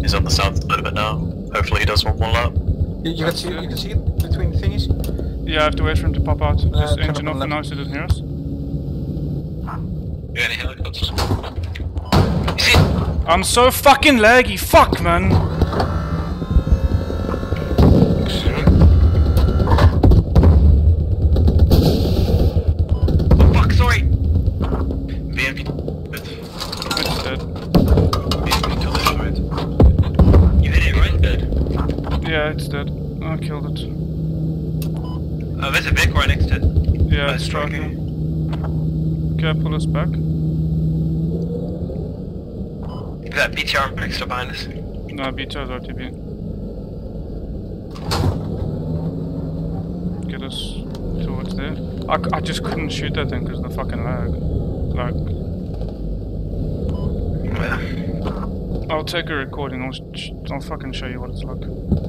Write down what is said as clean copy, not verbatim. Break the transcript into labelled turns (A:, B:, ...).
A: He's on the south side of it now. Hopefully he does one more lap.
B: You can see it between thingies?
C: Yeah, I have to wait for him to pop out. Just
B: turn
C: engine
B: up on
C: off for
B: left.
C: now so he doesn't hear us.
A: Yeah, any helicopters?
C: I'm so fucking laggy, fuck man!
A: Oh fuck, sorry! BMP.
C: It's dead.
A: BMP killed it, right? You hit it, right? Dead.
C: Yeah, it's dead. I killed it.
A: There's a vehicle right next to it.
C: Yeah, it's striking. Can I pull us back?
A: That BTR next to behind us.
C: No, BTR's RTB. Get us towards there. I just couldn't shoot that thing because of the fucking lag. Like,
A: Yeah.
C: I'll take a recording. I'll fucking show you what it's like.